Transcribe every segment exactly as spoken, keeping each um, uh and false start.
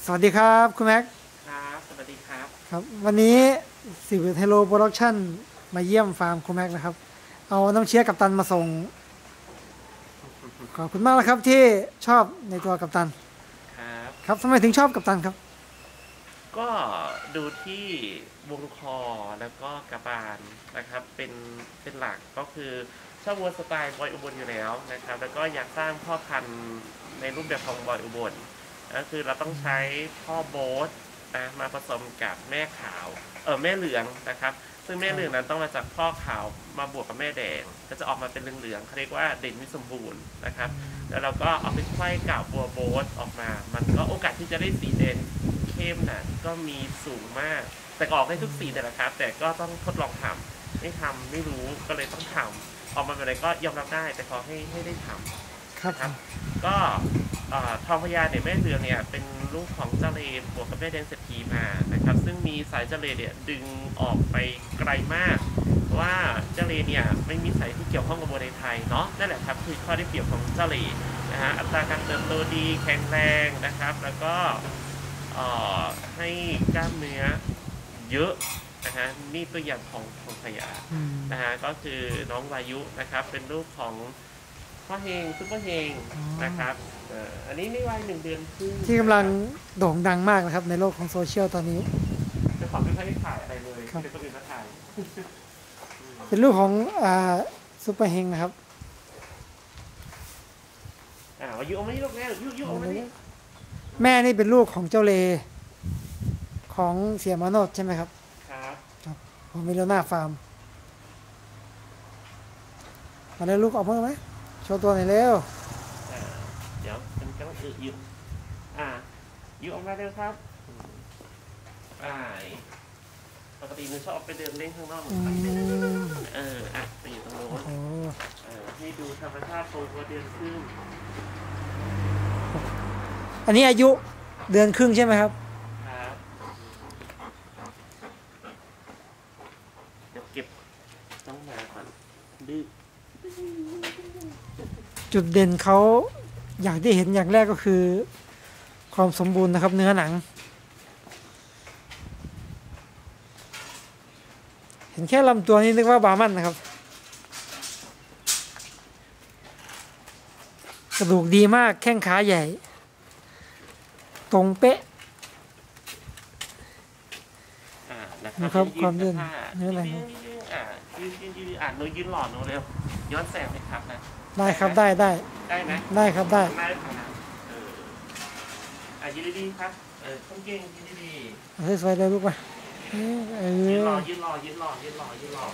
สวัสดีครับคุณแม็กครับสวัสดีครับครับวันนี้สิบเฮโลโปรดักชั่นมาเยี่ยมฟาร์มคุณแม็กนะครับเอาน้ำเชื้อกัปตันมาส่งขอบคุณมากนะครับที่ชอบในตัวกัปตันครับครับทำไมถึงชอบกัปตันครับก็ดูที่วงคอแล้วก็กระบาลนะครับเป็นเป็นหลักก็คือชอบวัวสไตล์บอยอุบลอยู่แล้วนะครับแล้วก็อยากสร้างพ่อพันธุ์ในรูปแบบของบอยอุบลก็คือเราต้องใช้พ่อโบ๊ทนะมาผสมกับแม่ขาวเออแม่เหลืองนะครับซึ่งแม่เหลืองนั้นต้องมาจากพ่อขาวมาบวกกับแม่แดงก็จะออกมาเป็นเหลืองๆเขาเรียกว่าเด่นวิสมบูรณ์นะครับแล้วเราก็เอาไปไขว้กับวัวโบ๊ทออกมามันก็โอกาสที่จะได้สีเด่นเข้มน่ะก็มีสูงมากแต่ออกได้ทุกสีแต่ละครับแต่ก็ต้องทดลองทำไม่ทำไม่รู้ก็เลยต้องทำออกมาเป็นอะไรก็ยอมรับได้แต่ขอให้ให้ได้ทำครับนะครับก็ทองพญาเนี่ยแม่เรืองเนี่ยเป็นลูกของเจ้าเลบวกกับแม่แดงเศรษฐีมานะครับซึ่งมีสายเจ้าเลเนี่ยดึงออกไปไกลมากว่าเจ้าเลเนี่ยไม่มีสายที่เกี่ยวข้องกับวัวในไทยเนาะนั่นแหละครับคือข้อได้เปรียบของเจ้าเลนะฮะอัตราการเติบโตดีแข็งแรงนะครับแล้วก็ให้กล้ามเนื้อเยอะนะฮะนี่ตัวอย่างของทองพญานะฮะก็คือน้องวายุนะครับเป็นลูกของพ่อเฮงซุปเปอร์เฮงนะครับอันนี้นี่วัยหนึ่งเดือนครึ่งที่กำลังโด่งดังมากนะครับในโลกของโซเชียลตอนนี้จะขอไม่ค่อยได้ถ่ายอะไรเลยเป็นคนอื่นมาถ่ายเป็นลูกของอ่าซุปเปอร์เฮงนะครับอ่าวายุเอาไม่ลูกแม่ยุยุเอาไม่แม่นี่เป็นลูกของเจ้าเลของเสียมาโนดใช่ไหมครับครับของมิโลนาฟาร์มมาได้ลูกออกมาไหมโชว์ตัวหน่อยเร็วเดี๋ยวเป็นกำลังอึยุอ่ายุออกมาเร็วครับอ่าปกติหนูชอบไปเดินเล่นข้างนอกเอออ่ะไปอยู่ตรงโน้นเออให้ดูธรรมชาติโตกว่าเดือนครึ่งอันนี้อายุเดือนครึ่งใช่ไหมครับครับเดี๋ยวเก็บต้องมาก่อนดื้อจุดเด่นเขาอย่างที่เห็นอย่างแรกก็คือความสมบูรณ์นะครับเนื้อหนังเห็นแค่ลำตัวนี้นึกว่าบาร์มันนะครับกระดูกดีมากแข้งขาใหญ่ตรงเป๊ะนะครับความเด่นเนื้อหนังอ่ายืนยืนยืนอ่านหนูยืนหล่อหนูเร็วย้อนแสงเลยครับนะได้ครับได้ได้ได้ไหมได้ครับได้ได้ครับเอออ่ะยืนดีๆครับเออต้องเก่งยืนดีๆสวยๆเลยลูกมายืนรอยืนรอยืนรอยืนรอยืนรอ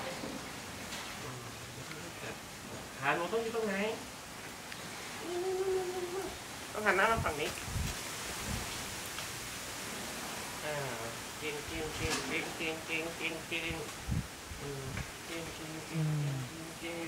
ขาหนูต้องยืนตรงไหนต้องหันหน้ามาฝั่งนี้อ่าเก่งเก่งเก่งเก่งเก่งเก่งเก่งเก่งอืมเก่งเก่งเก่งเก่ง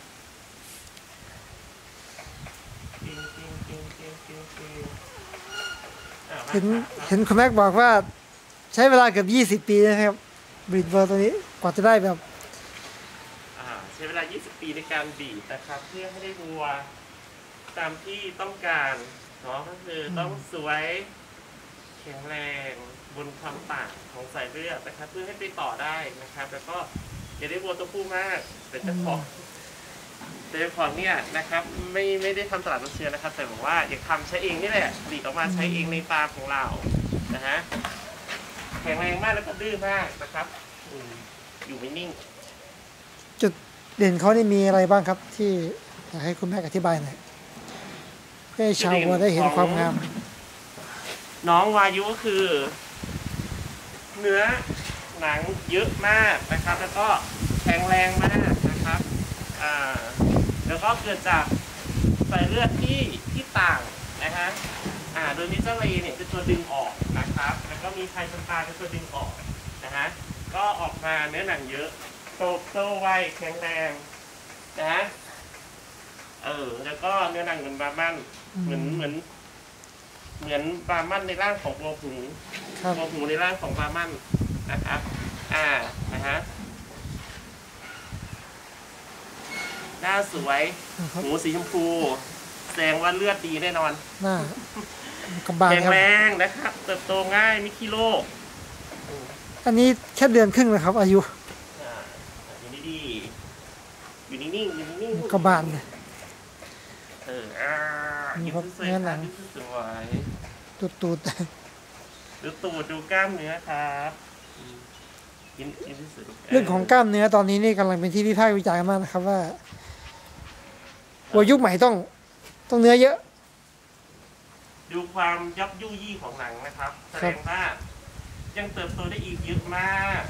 เห็นเห็นคุณแม็กบอกว่าใช้เวลาเกือบยี่สิบปีนะครับบีดเวอร์ตัวนี้กว่าจะได้แบบใช้เวลายี่สิบปีในการบีดนะครับเพื่อให้ได้วัวตามที่ต้องการเนาะก็คือต้องสวยแข็งแรงบนความต่างของสายเลือดนะครับเพื่อให้ไปต่อได้นะครับแล้วก็อย่าได้วัวตัวผู้มากแต่เจ้าของแต่เจ้าของเนี่ยนะครับไม่ไม่ได้ทำตลาดน้ำเชื้อนะครับแต่บอกว่าอยากทำใช้เองนี่แหละบีดออกมาใช้เองในฟาร์มของเรานะฮะแข็งแรงมากแล้วก็ดื้อมากนะครับอยู่ไม่นิ่งจุดเด่นเขานี่มีอะไรบ้างครับที่อยากให้คุณแม่อธิบายหน่อยเพื่อให้ชาววัวได้เห็นความงามน้องวายุก็คือเนื้อหนังเยอะมากนะครับแล้วก็แข็งแรงมากนะครับอ่าแล้วก็เกิดจากสายเลือดที่ที่ต่างนะฮะอ่าโดยมิเตอร์เลเนี่ยเป็นตัวดึงออกนะครับแล้วก็มีไทซันตาเป็นตัวดึงออกนะฮะก็ออกมาเนื้อหนังเยอะโตโตไวแข็งแรงนะเออแล้วก็เนื้อหนังเหมือนบาร์มันเหมือนเหมือนเหมือนบาร์มันในร่างของวัวหูวัวหูในร่างของบาร์มันนะครับอ่านะฮะหน้าสวยหูสีชมพูแสดงว่าเลือดดีแน่นอนหน้ากระบาลแข็งครับแรงนะครับ เติบโตง่ายไม่ขี้โรคอันนี้แค่เดือนครึ่งนะครับ อายุอ่าอยู่ดีๆอยู่นิ่งๆอยู่นิ่งๆกระบาลเนี่ยเอออ่านี่ยิ้มครับสวยเนื้อๆหนัค่ะงยิ้มสวยตูดตูดๆดูตูดดูกล้ามเนื้อครับอืมยิ้มยิ้มสวยๆเรื่องของกล้ามเนื้อตอนนี้นี่กำลังเป็นที่วิพากษ์วิจารณ์กันมากนะครับว่าวัวยุคใหม่ต้องต้องเนื้อเยอะดูความยับยุยี่ของหนังนะครับ แสดงว่ายังเติบโตได้อีกเยอะมาก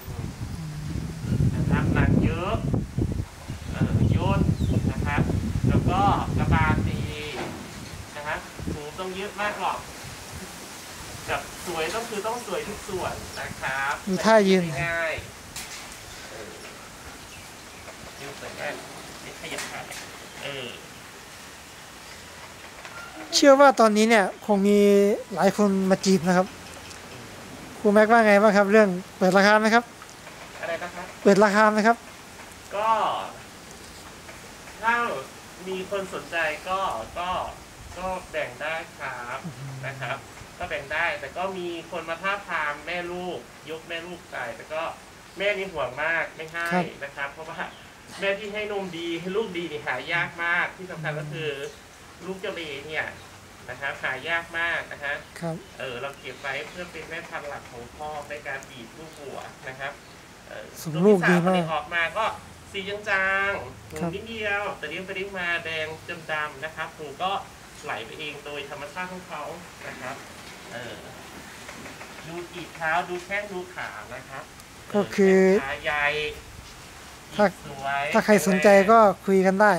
นะครับหนังเยอะเออย่นนะครับ แล้วก็กระบาลดีนะครับหูต้องเยอะมากหรอกกับสวยต้องคือต้องสวยทุกส่วนนะครับดูท่ายืนง่ายๆเออยืนสวยมากไม่ขยับขาเออเชื่อว่าตอนนี้เนี่ยคงมีหลายคนมาจีบนะครับครูแม็กว่าไงบ้างครับ เรื่องเปิดราคาไหมครับอะไรนะครับเปิดราคาไหมครับก็ถ้ามีคนสนใจก็ก็ก็แบ่งได้ครับนะครับ ก็แบ่งได้ แต่ก็มีคนมาท้าบทามแม่ลูกยกแม่ลูกไปแต่ก็แม่นี่ห่วงมากไม่ให้ครับนะครับ เพราะว่าแม่ที่ให้นมดีให้ลูกดีนี่หายากมากที่สำคัญก็คือลูกเจ้าเลเนี่ยนะครับหายากมากนะฮะครับเออเราเก็บไว้เพื่อเป็นแม่พันธุ์หลักของพ่อในการบีบลูกวัวนะครับเออส่งลูกดีมากตัวที่สออกมาก็สีจางๆหูครับนิดเดียวแต่เลี้ยงไปเลี้ยงมาแดงจนดำนะครับหูก็ไหลไปเองโดยธรรมชาติของเขานะครับเออดูกีบเท้าดูแข้งดูขานะครับก็คือเขาใหญ่ถ้าสวยถ้าใครสนใจก็คุยกันได้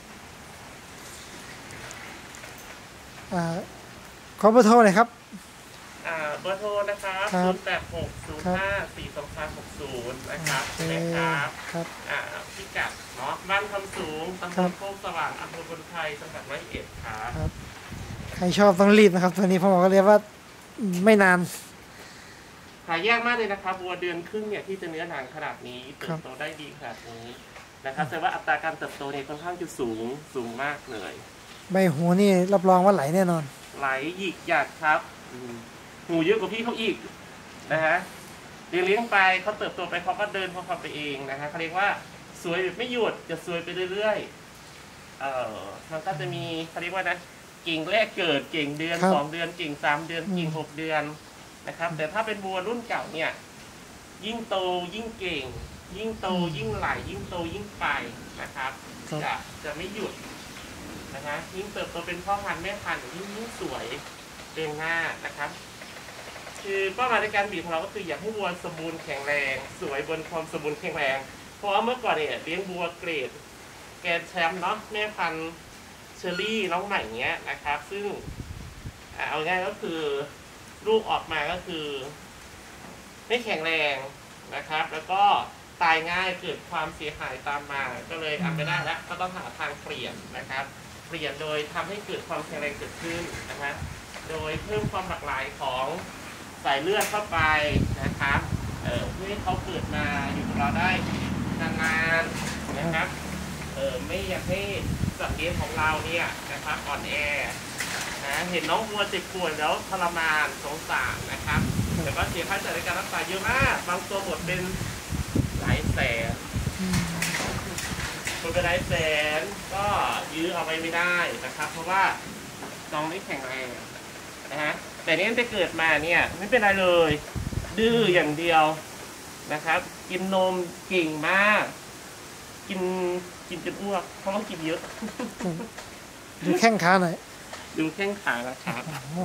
อ่าขอเบอร์โทรหน่อยครับอ่าเบอร์โทรนะครับครัศูบนย์แปดหกศูนย์ห้าสี่สองสามหกศูนย์นะครับโอเคนะครับครับอ่าพิกัดเนาะบ้านคำสูงตำบครับลโคกสว่างอำเภอบนไทยจังหวัดร้อยเอ็ดครับครับ ใครชอบต้องรีบนะครับตัวนี้ผมบอกก็เรียกว่าไม่นานหายากมากเลยนะครับวัวเดือนครึ่งเนี่ยที่จะเนื้อหนังขนาดนี้เติครับ บโตได้ดีขนาดนี้นะครับแต่ว่าอัตราการเติบโตเนี่ยค่อนข้างจะสูงสูงมากเลยใบหูนี่รับรองว่าไหลแน่นอนไหลหยิกหยัดครับอืมหูเยอะกว่าพี่เขาอีกนะฮะเลี้ยงเลี้ยงไปเขาเติบโตไปเขาก็เดินของเขาไปเองนะฮะเขาเรียกว่าสวยแบบไม่หยุดจะสวยไปเรื่อยๆเอ่อมันก็จะมีเขาเรียกว่านะกิ่งแรกเกิดกิ่งเดือนครับสองเดือนกิ่งสามเดือนกิ่งอืมหกเดือนนะครับ แต่ถ้าเป็นวัวรุ่นเก่าเนี่ย ยิ่งโตยิ่งเก่ง ยิ่งโตยิ่งไหลยิ่งโตยิ่งไปนะครับครับจะจะไม่หยุดนะฮะยิ่งเติบโตเป็นพ่อพันธุ์แม่พันธุ์ยิ่งยิ่งสวยเรียงหน้านะครับ คือเป้าหมายในการบีบของเราก็คืออยากให้วัวสมบูรณ์แข็งแรง สวยบนความสมบูรณ์แข็งแรง เพราะว่าเมื่อก่อนเนี่ยเลี้ยงวัวเกรด แกรนด์แชมป์เนาะแม่พันธุ์เชอรี่น้องใหม่เงี้ยนะครับ ซึ่งอ่าเอาง่ายก็คือลูกออกมาก็คือ ไม่แข็งแรงนะครับ แล้วก็ตายง่ายเกิดความเสียหายตามมา ก็เลยทำไม่ได้แล้วก็ต้องหาทางเปลี่ยนนะครับ เปลี่ยนโดยทำให้เกิดความแข็งแรงเกิดขึ้นนะครับ โดยเพิ่มความหลากหลายของสายเลือดเข้าไปนะครับเอ่อเพื่อให้เขาเกิดมาอยู่กับเราได้นานๆนะครับเออไม่อยากให้สัตว์เลี้ยงของเราเนี่ยนะครับอ่อนแอนะเห็นน้องวัวเจ็บป่วยแล้วทรมานสงสารนะครับแต่ว่าเสียค่าใช้จ่ายในการรักษาเยอะมากบางตัวหมดเป็นหลายแสนหมดเป็นหลายแสนก็ยื้อเอาไว้ไม่ได้นะครับ เพราะว่าน้องไม่แข็งแรงนะฮะแต่นี่ตั้งแต่เกิดมาเนี่ยไม่เป็นไรเลย ดื้ออย่างเดียวนะครับ กินนมเก่งมาก กินกินจนอ้วกเพราะว่ากินเยอะดูแข้งขาหน่อยดูแข้งขานะครับ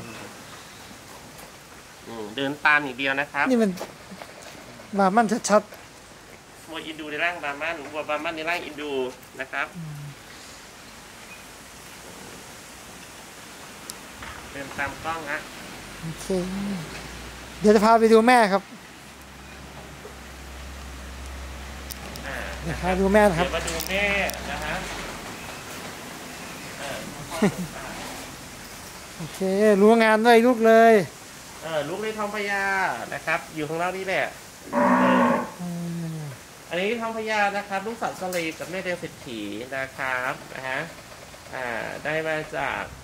อืมเดินตามอย่างเดียวนะครับนี่มันมามั่นชัดวัวอินดูในร่างบาร์มันวัวบาร์มันในร่างอินดูนะครับ เดินตามกล้องนะๆโอเคเดี๋ยวจะพาไปดูแม่ครับอ่าเดี๋ยวพาดูแม่นะครับเดี๋ยวมาดูแม่นะฮะเออโอเค รู้งานด้วยลูกเลยเออลูกในทองพญานะครับ อยู่ข้างนอกนี่แหละเอออืมอันนี้ทองพญานะครับ ลูกสัตว์สลีกับแม่แดงเศรษฐีนะครับนะฮะอ่าได้มาจาก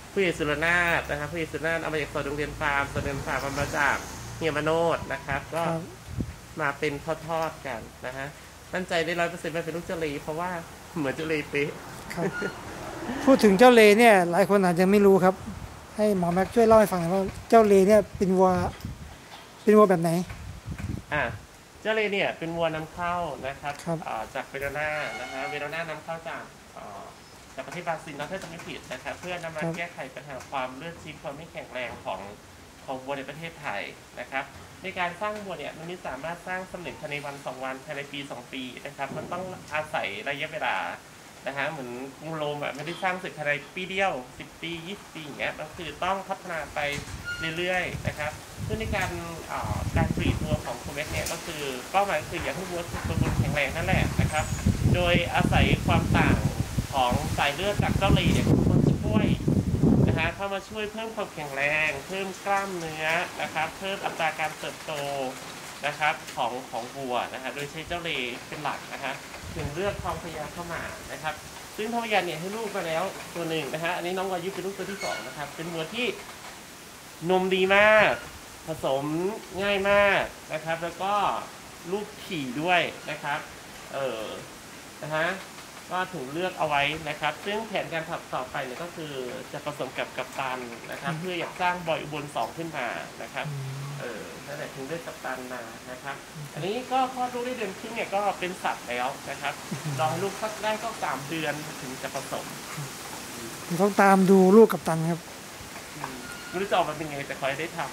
ผู้ใหญ่สุรนาถนะครับผู้ใหญ่สุรนาถเอามาจากสวนโรงเรียนฟาร์มสวนโรงเรียนฟาร์มเอามาจากเฮียมโนดนะครับก็มาเป็นทอดๆกันนะฮะมั่นใจได้ร้อยเปอร์เซ็นต์ว่าเป็นลูกเจลีเพราะว่าเหมือนเจลีเป๊ะครับพูดถึงเจ้าเลเนี่ยหลายคนอาจจะไม่รู้ครับให้หมอแม็กช่วยเล่าให้ฟังหน่อยว่าเจ้าเลเนี่ยเป็นวัวเป็นวัวแบบไหนอ่าเจ้าเลเนี่ยเป็นวัวนำเข้านะครับครับจากเวโรนานะฮะเวโรนานำเข้าจากจากประเทศบราซิลนะถ้าจะไม่ผิดนะครับเพื่อนำมาแก้ไขปัญหาความเลือดชิ้นความไม่แข็งแรงของของวัวในประเทศไทยนะครับในการสร้างวัวเนี่ยมันไม่สามารถสร้างสำเร็จภายในวันสองวันภายในปีสองปีนะครับมันต้องอาศัยระยะเวลานะฮะเหมือนกรุงโรมอ่ะไม่ได้สร้างเสร็จภายในปีเดียวสิบปียี่สิบปีอย่างเงี้ยมันคือต้องพัฒนาไปเรื่อยๆนะครับซึ่งในการการผลิตวัวของโคเมกเนี่ยก็คือเป้าหมายคืออยากให้วัวสมบูรณ์แข็งแรงนั่นแหละนะครับโดยอาศัยความต่างของสายเลือดจากเจ้าลีเนี่ยมันจะช่วยนะฮะเข้ามาช่วยเพิ่มความแข็งแรงเพิ่มกล้ามเนื้อนะครับเพิ่มอัตราการเติบโตนะครับของของวัวนะฮะโดยใช้เจ้าลีเป็นหลักนะฮะถึงเลือกทองพญาเข้ามานะครับซึ่งทองพญาเนี่ยให้ลูกมาแล้วตัวหนึ่งนะฮะอันนี้น้องวายุเป็นลูกตัวที่สองนะครับเป็นวัวที่นมดีมากผสมง่ายมากนะครับแล้วก็ลูกขี่ด้วยนะครับเออนะฮะก็ถูกเลือกเอาไว้นะครับซึ่งแผนการถัดต่อไปเนี่ยก็คือจะผสมกับกัปตันนะครับเพื่ออยากสร้างบอยอุบลสองขึ้นมานะครับเออนั่นแหละถึงเลือกกัปตันมานะครับอันนี้ก็คลอดลูกได้เดือนครึ่งเนี่ยก็เป็นสัตว์แล้วนะครับรอลูกสักได้ก็สามเดือนถึงจะผสมต้องตามดูลูกกัปตันครับไม่รู้จะออกมาเป็นไงแต่ขอให้ได้ท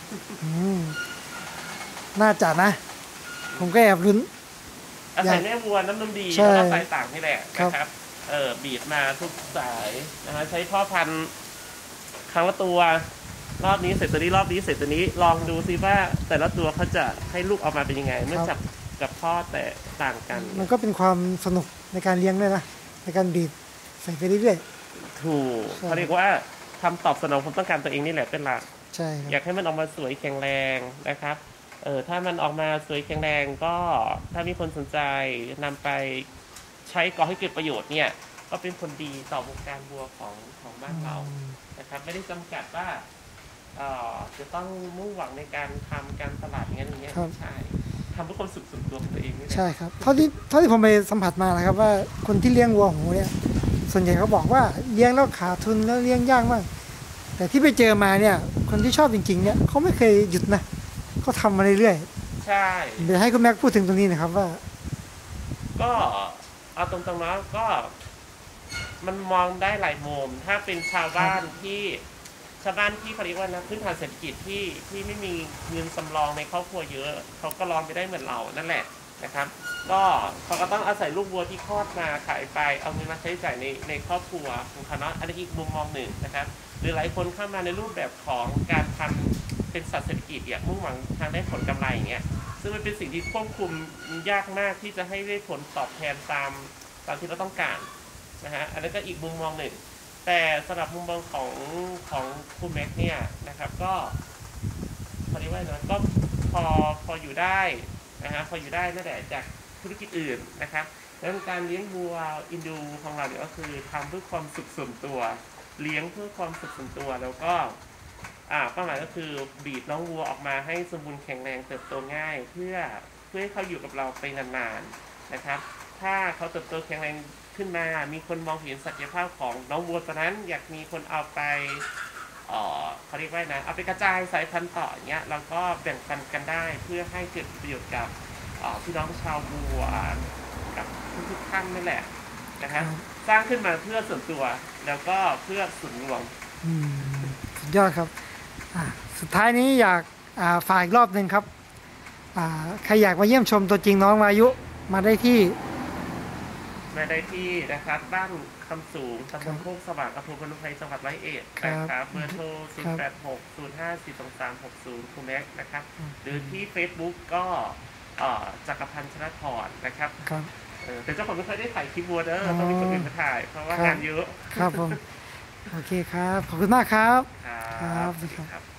ำน่าจะนะผมก็แอบลุ้นอาศัยแม่วัวน้ำนมดีแล้วก็สายต่างนี่แหละนะครับเออบีบมาทุกสายนะฮะใช้พ่อพันธุ์ครั้งละตัวรอบนี้เสร็จตัวนี้รอบนี้เสร็จตัวนี้ลองดูซิว่าแต่ละตัวเขาจะให้ลูกออกมาเป็นยังไงเมื่อจับกับพ่อแต่ต่างกันมันก็เป็นความสนุกในการเลี้ยงด้วยนะในการบีบใส่ไปเรื่อยๆถูกเขาเรียกว่าทำตอบสนองความต้องการตัวเองนี่แหละเป็นหลักใช่อยากให้มันออกมาสวยแข็งแรงนะครับเออถ้ามันออกมาสวยแข็งแรงก็ถ้ามีคนสนใจนำไปใช้ก่อให้เกิดประโยชน์เนี่ยก็เป็นผลดีต่อวงการวัวของของบ้านเรานะครับไม่ได้จำกัดว่าเอ่อจะต้องมุ่งหวังในการทำการตลาดอย่างนี้อย่างเงี้ยใช่ทำเพื่อความสุขส่วนตัวของตัวเองนี่แหละใช่ครับเท่าที่เท่าที่ผมไปสัมผัสมานะครับว่าคนที่เลี้ยงวัวหูเนี่ยส่วนใหญ่เขาบอกว่าเลี้ยงแล้วขาดทุนแล้วเลี้ยงยากมากแต่ที่ไปเจอมาเนี่ยคนที่ชอบจริงๆเนี่ยเขาไม่เคยหยุดนะเขาทำมาเรื่อยๆใช่เดี๋ยวให้คุณแม็กพูดถึงตรงนี้นะครับว่าก็เอาตรงๆนะก็มันมองได้หลายมุมถ้าเป็นชาวบ้านที่ชาวบ้านที่เขาเรียกว่านะพื้นฐานเศรษฐกิจที่ที่ไม่มีเงินสำรองในครอบครัวเยอะเขาก็ลองไปได้เหมือนเรานั่นแหละนะครับก็เขาก็ต้องอาศัยลูกวัวที่คลอดมาขายไปเอาเงินมาใช้จ่ายในในครอบครัวของเขาเนาะอันนี้อีกมุมมองหนึ่งนะครับหรือหลายคนเข้ามาในรูปแบบของการทำเป็นสัตว์เศรษฐกิจอย่างมุ่งหวังทางได้ผลกำไรอย่างเงี้ยซึ่งมันเป็นสิ่งที่ควบคุมยากมากที่จะให้ได้ผลตอบแทนตามตามที่เราต้องการนะฮะอันนั้นก็อีกมุมมองหนึ่งแต่สำหรับมุมมองของของคุณแม็กเนี่ยนะครับก็พอดีว่านะก็พอพออยู่ได้นะฮะพออยู่ได้นั่นแหละจากธุรกิจอื่นนะครับแล้วการเลี้ยงวัวอินดูของเราเนี่ยก็คือทำเพื่อความสุขส่วนตัวเลี้ยงเพื่อความสุขส่วนตัวแล้วก็อ่าเป้าหมายก็คือบีบน้องวัวออกมาให้สมบูรณ์แข็งแรงเติบโตง่ายเพื่อเพื่อให้เขาอยู่กับเราไปนานๆนะครับถ้าเขาเติบโตแข็งแรงขึ้นมามีคนมองเห็นศักยภาพของน้องวัวตัวนั้นอยากมีคนเอาไปเอ่อเขาเรียกว่านะเอาไปกระจายสายพันธุ์ต่ออย่างเงี้ยเราก็แบ่งปันกันได้เพื่อให้เกิดประโยชน์กับพี่น้องชาววัวกับทุกท่านนั่นแหละนะครับสร้างขึ้นมาเพื่อส่วนตัวแล้วก็เพื่อส่วนรวมสุดยอดครับสุดท้ายนี้อยากฝากอีกรอบหนึ่งครับใครอยากมาเยี่ยมชมตัวจริงน้องวายุมาได้ที่มาได้ที่นะครับบ้านคำสูงตำบลโคกสว่างอำเภอพนมไพรจังหวัดร้อยเอ็ดนะครับเบอร์โทรศูนย์ แปด หก ศูนย์ ห้า สี่ สอง สาม หก ศูนย์คุณแม็กนะครับหรือที่ Facebook ก็จักรพันธ์ชลธรนะครับแต่เจ้าของไม่เคยได้ถ่ายคลิปวัวเด้อต้องมีคนอื่นมาถ่ายเพราะว่างานเยอะครับผมโอเคครับขอบคุณมากครับครับ